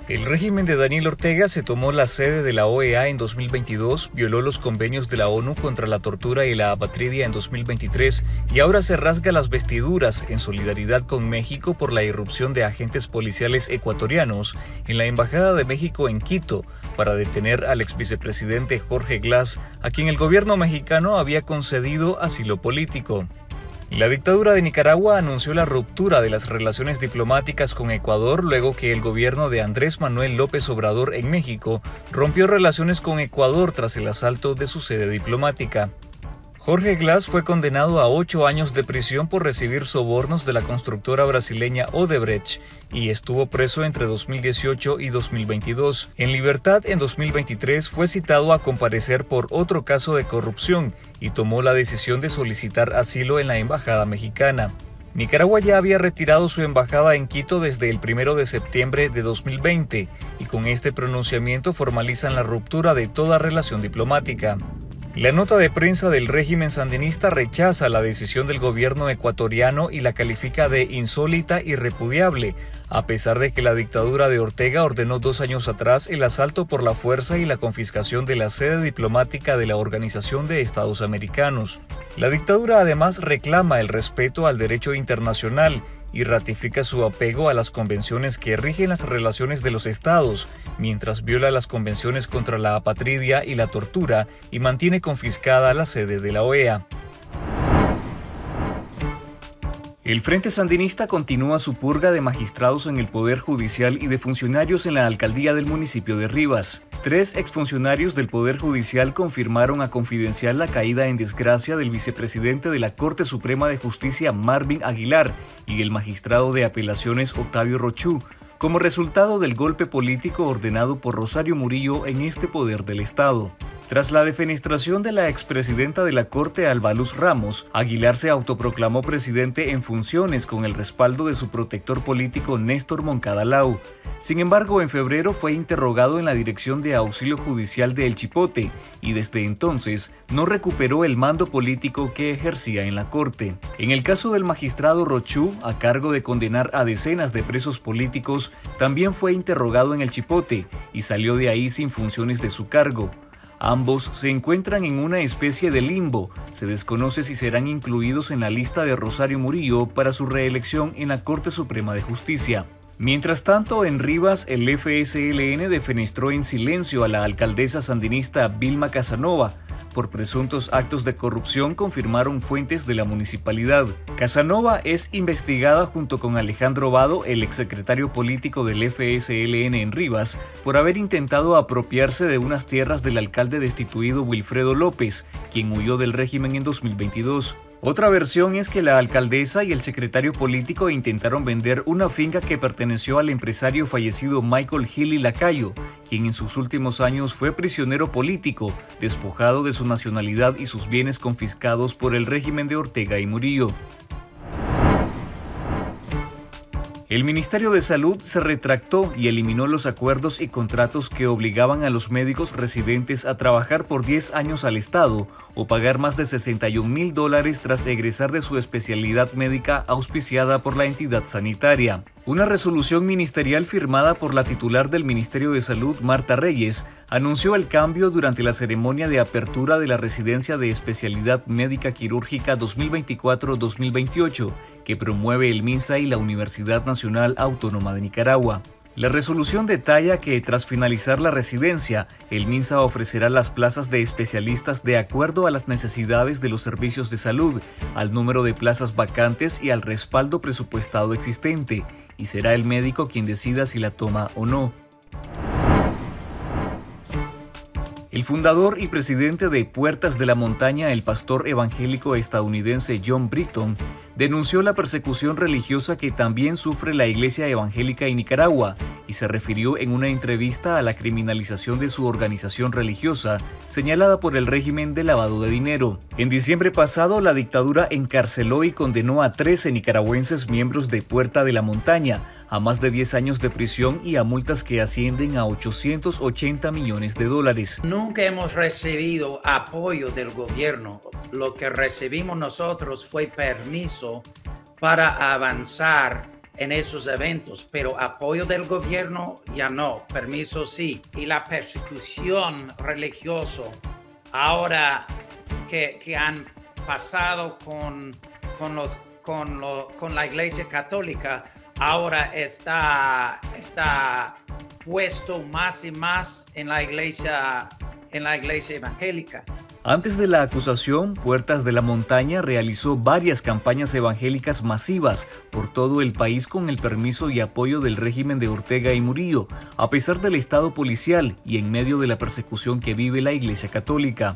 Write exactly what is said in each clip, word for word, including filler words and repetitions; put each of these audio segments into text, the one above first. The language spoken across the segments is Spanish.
El régimen de Daniel Ortega se tomó la sede de la O E A en dos mil veintidós, violó los convenios de la ONU contra la tortura y la apatridia en dos mil veintitrés y ahora se rasga las vestiduras en solidaridad con México por la irrupción de agentes policiales ecuatorianos en la Embajada de México en Quito para detener al exvicepresidente Jorge Glass, a quien el gobierno mexicano había concedido asilo político. La dictadura de Nicaragua anunció la ruptura de las relaciones diplomáticas con Ecuador luego que el gobierno de Andrés Manuel López Obrador en México rompió relaciones con Ecuador tras el asalto de su sede diplomática. Jorge Glass fue condenado a ocho años de prisión por recibir sobornos de la constructora brasileña Odebrecht y estuvo preso entre dos mil dieciocho y dos mil veintidós. En libertad en dos mil veintitrés fue citado a comparecer por otro caso de corrupción y tomó la decisión de solicitar asilo en la embajada mexicana. Nicaragua ya había retirado su embajada en Quito desde el primero de septiembre de dos mil veinte y con este pronunciamiento formalizan la ruptura de toda relación diplomática. La nota de prensa del régimen sandinista rechaza la decisión del gobierno ecuatoriano y la califica de insólita y repudiable, a pesar de que la dictadura de Ortega ordenó dos años atrás el asalto por la fuerza y la confiscación de la sede diplomática de la Organización de Estados Americanos. La dictadura además reclama el respeto al derecho internacional y ratifica su apego a las convenciones que rigen las relaciones de los estados, mientras viola las convenciones contra la apatridia y la tortura y mantiene confiscada la sede de la O E A. El Frente Sandinista continúa su purga de magistrados en el Poder Judicial y de funcionarios en la alcaldía del municipio de Rivas. Tres exfuncionarios del Poder Judicial confirmaron a Confidencial la caída en desgracia del vicepresidente de la Corte Suprema de Justicia Marvin Aguilar y el magistrado de apelaciones Octavio Rochú, como resultado del golpe político ordenado por Rosario Murillo en este poder del Estado. Tras la defenestración de la expresidenta de la Corte Alba Luz Ramos, Aguilar se autoproclamó presidente en funciones con el respaldo de su protector político Néstor Moncada Lau. Sin embargo, en febrero fue interrogado en la Dirección de Auxilio Judicial de El Chipote y desde entonces no recuperó el mando político que ejercía en la Corte. En el caso del magistrado Rochú, a cargo de condenar a decenas de presos políticos, también fue interrogado en El Chipote y salió de ahí sin funciones de su cargo. Ambos se encuentran en una especie de limbo. Se desconoce si serán incluidos en la lista de Rosario Murillo para su reelección en la Corte Suprema de Justicia. Mientras tanto, en Rivas, el F S L N defenestró en silencio a la alcaldesa sandinista Vilma Casanova. Por presuntos actos de corrupción, confirmaron fuentes de la municipalidad. Casanova es investigada junto con Alejandro Vado, el exsecretario político del F S L N en Rivas, por haber intentado apropiarse de unas tierras del alcalde destituido Wilfredo López, quien huyó del régimen en dos mil veintidós. Otra versión es que la alcaldesa y el secretario político intentaron vender una finca que perteneció al empresario fallecido Michael Gili Lacayo, quien en sus últimos años fue prisionero político, despojado de su nacionalidad y sus bienes confiscados por el régimen de Ortega y Murillo. El Ministerio de Salud se retractó y eliminó los acuerdos y contratos que obligaban a los médicos residentes a trabajar por diez años al Estado o pagar más de sesenta y un mil dólares tras egresar de su especialidad médica auspiciada por la entidad sanitaria. Una resolución ministerial firmada por la titular del Ministerio de Salud, Marta Reyes, anunció el cambio durante la ceremonia de apertura de la Residencia de Especialidad Médica Quirúrgica dos mil veinticuatro dos mil veintiocho, que promueve el MINSA y la Universidad Nacional Autónoma de Nicaragua. La resolución detalla que, tras finalizar la residencia, el MINSA ofrecerá las plazas de especialistas de acuerdo a las necesidades de los servicios de salud, al número de plazas vacantes y al respaldo presupuestado existente, y será el médico quien decida si la toma o no. El fundador y presidente de Puertas de la Montaña, el pastor evangélico estadounidense John Britton, denunció la persecución religiosa que también sufre la Iglesia Evangélica en Nicaragua y se refirió en una entrevista a la criminalización de su organización religiosa, señalada por el régimen de lavado de dinero. En diciembre pasado, la dictadura encarceló y condenó a trece nicaragüenses miembros de Puerta de la Montaña a más de diez años de prisión y a multas que ascienden a ochocientos ochenta millones de dólares. Nunca hemos recibido apoyo del gobierno. Lo que recibimos nosotros fue permiso para avanzar en esos eventos, pero apoyo del gobierno ya no, permiso sí. Y la persecución religiosa ahora que, que han pasado con, con, los, con, lo, con la Iglesia Católica, ahora está, está puesto más y más en la iglesia, en la iglesia evangélica. Antes de la acusación, Puertas de la Montaña realizó varias campañas evangélicas masivas por todo el país con el permiso y apoyo del régimen de Ortega y Murillo, a pesar del estado policial y en medio de la persecución que vive la Iglesia Católica.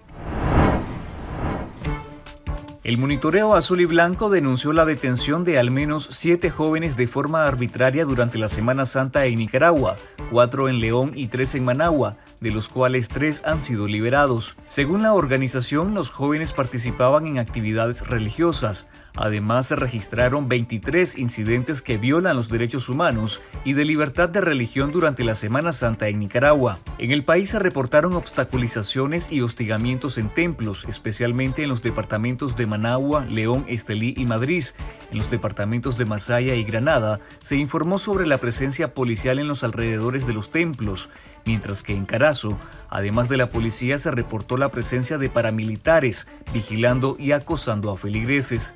El Monitoreo Azul y Blanco denunció la detención de al menos siete jóvenes de forma arbitraria durante la Semana Santa en Nicaragua, cuatro en León y tres en Managua, de los cuales tres han sido liberados. Según la organización, los jóvenes participaban en actividades religiosas. Además, se registraron veintitrés incidentes que violan los derechos humanos y de libertad de religión durante la Semana Santa en Nicaragua. En el país se reportaron obstaculizaciones y hostigamientos en templos, especialmente en los departamentos de Managua, León, Estelí y Madrid. En los departamentos de Masaya y Granada se informó sobre la presencia policial en los alrededores de los templos, mientras que en Carazo, además de la policía, se reportó la presencia de paramilitares vigilando y acosando a feligreses.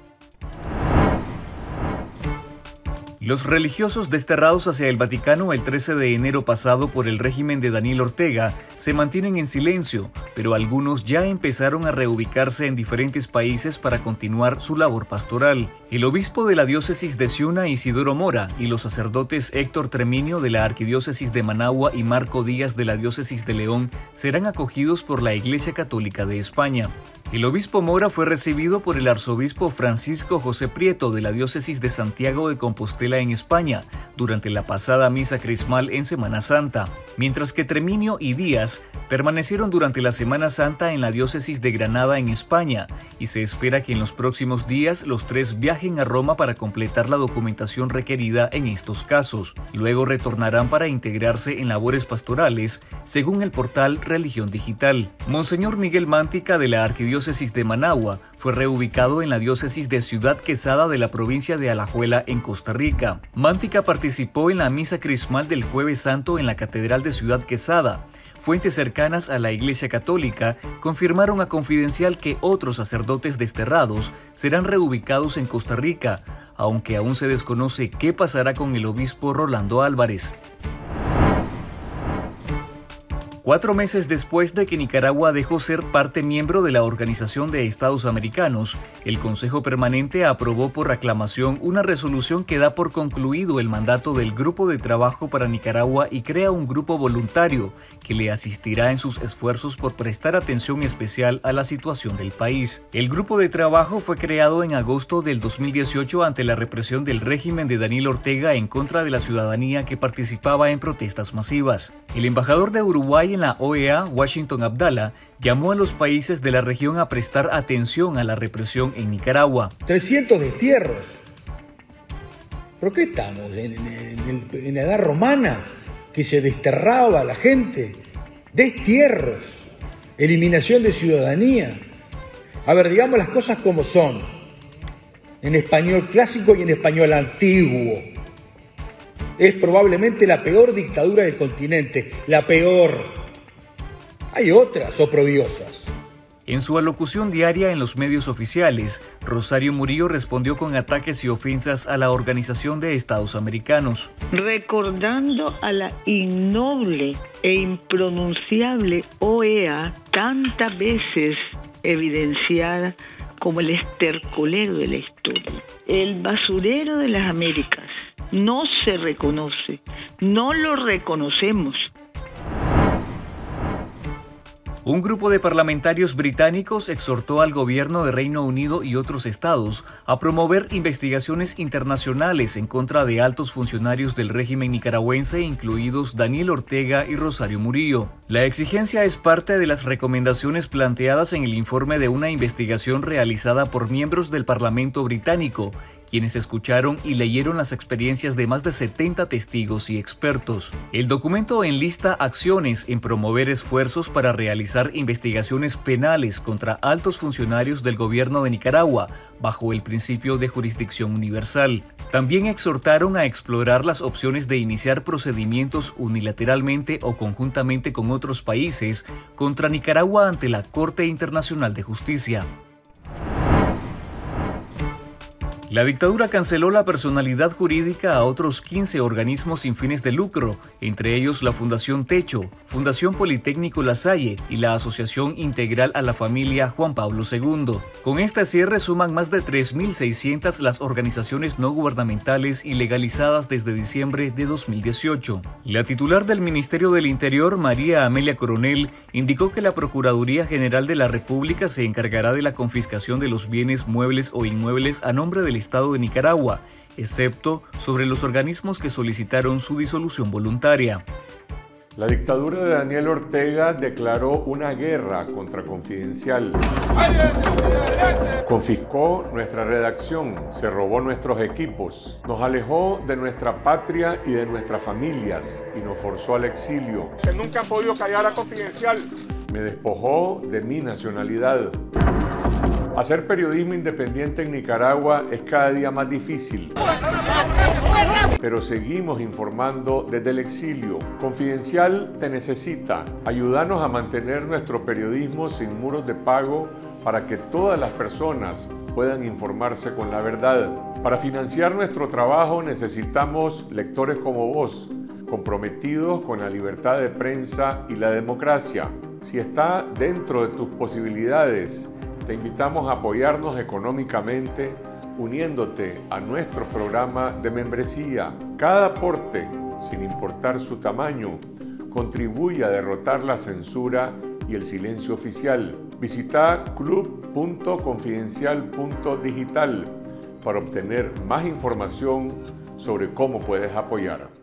Los religiosos desterrados hacia el Vaticano el trece de enero pasado por el régimen de Daniel Ortega se mantienen en silencio, pero algunos ya empezaron a reubicarse en diferentes países para continuar su labor pastoral. El obispo de la diócesis de Ciuna, Isidoro Mora, y los sacerdotes Héctor Treminio de la arquidiócesis de Managua y Marco Díaz de la diócesis de León serán acogidos por la Iglesia Católica de España. El obispo Mora fue recibido por el arzobispo Francisco José Prieto de la diócesis de Santiago de Compostela en España durante la pasada misa crismal en Semana Santa, mientras que Treminio y Díaz permanecieron durante la Semana Santa en la diócesis de Granada en España, y se espera que en los próximos días los tres viajen a Roma para completar la documentación requerida en estos casos. Luego retornarán para integrarse en labores pastorales, según el portal Religión Digital. Monseñor Miguel Mántica de la arquidiócesis de Managua fue reubicado en la diócesis de Ciudad Quesada de la provincia de Alajuela en Costa Rica. Mántica participó en la misa crismal del Jueves Santo en la Catedral de Ciudad Quesada. Fuentes cercanas a la Iglesia Católica confirmaron a Confidencial que otros sacerdotes desterrados serán reubicados en Costa Rica, aunque aún se desconoce qué pasará con el obispo Rolando Álvarez. Cuatro meses después de que Nicaragua dejó ser parte miembro de la Organización de Estados Americanos, el Consejo Permanente aprobó por aclamación una resolución que da por concluido el mandato del Grupo de Trabajo para Nicaragua y crea un grupo voluntario que le asistirá en sus esfuerzos por prestar atención especial a la situación del país. El Grupo de Trabajo fue creado en agosto del dos mil dieciocho ante la represión del régimen de Daniel Ortega en contra de la ciudadanía que participaba en protestas masivas. El embajador de Uruguay en la O E A, Washington Abdala, llamó a los países de la región a prestar atención a la represión en Nicaragua. trescientos destierros. ¿Pero qué estamos? ¿En, en, en la edad romana? Que se desterraba a la gente. Destierros. Eliminación de ciudadanía. A ver, digamos las cosas como son. En español clásico y en español antiguo. Es probablemente la peor dictadura del continente. La peor. Hay otras oprobiosas. En su alocución diaria en los medios oficiales, Rosario Murillo respondió con ataques y ofensas a la Organización de Estados Americanos. Recordando a la innoble e impronunciable O E A, tantas veces evidenciada como el estercolero de la historia, el basurero de las Américas. No se reconoce, no lo reconocemos. Un grupo de parlamentarios británicos exhortó al gobierno de Reino Unido y otros estados a promover investigaciones internacionales en contra de altos funcionarios del régimen nicaragüense, incluidos Daniel Ortega y Rosario Murillo. La exigencia es parte de las recomendaciones planteadas en el informe de una investigación realizada por miembros del Parlamento británico, quienes escucharon y leyeron las experiencias de más de setenta testigos y expertos. El documento enlista acciones en promover esfuerzos para realizar investigaciones penales contra altos funcionarios del gobierno de Nicaragua, bajo el principio de jurisdicción universal. También exhortaron a explorar las opciones de iniciar procedimientos unilateralmente o conjuntamente con otros países contra Nicaragua ante la Corte Internacional de Justicia. La dictadura canceló la personalidad jurídica a otros quince organismos sin fines de lucro, entre ellos la Fundación Techo, Fundación Politécnico La Salle y la Asociación Integral a la Familia Juan Pablo segundo. Con este cierre suman más de tres mil seiscientas las organizaciones no gubernamentales ilegalizadas desde diciembre de dos mil dieciocho. La titular del Ministerio del Interior, María Amelia Coronel, indicó que la Procuraduría General de la República se encargará de la confiscación de los bienes muebles o inmuebles a nombre del Estado de Nicaragua, excepto sobre los organismos que solicitaron su disolución voluntaria. La dictadura de Daniel Ortega declaró una guerra contra Confidencial. Confiscó nuestra redacción, se robó nuestros equipos, nos alejó de nuestra patria y de nuestras familias y nos forzó al exilio. Que nunca han podido callar a Confidencial. Me despojó de mi nacionalidad. Hacer periodismo independiente en Nicaragua es cada día más difícil, pero seguimos informando desde el exilio. Confidencial te necesita. Ayúdanos a mantener nuestro periodismo sin muros de pago para que todas las personas puedan informarse con la verdad. Para financiar nuestro trabajo necesitamos lectores como vos, comprometidos con la libertad de prensa y la democracia. Si está dentro de tus posibilidades, te invitamos a apoyarnos económicamente uniéndote a nuestro programa de membresía. Cada aporte, sin importar su tamaño, contribuye a derrotar la censura y el silencio oficial. Visita club punto confidencial punto digital para obtener más información sobre cómo puedes apoyar.